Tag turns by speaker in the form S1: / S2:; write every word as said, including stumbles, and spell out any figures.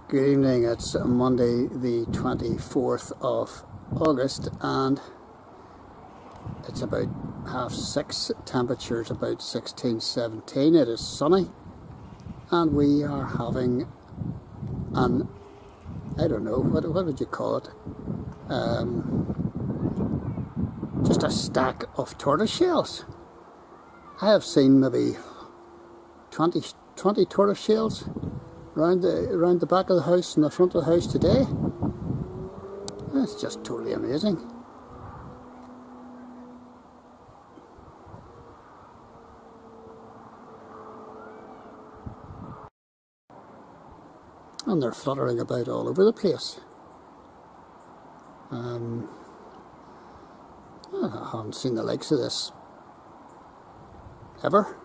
S1: Good evening, it's Monday the twenty-fourth of August and it's about half six, temperature's about sixteen, seventeen, it is sunny and we are having an, I don't know, what, what would you call it, um, just a stack of tortoiseshells. I have seen maybe twenty, twenty tortoiseshells round the, around the back of the house and the front of the house today. It's just totally amazing. And they're fluttering about all over the place. Um, I haven't seen the likes of this ever.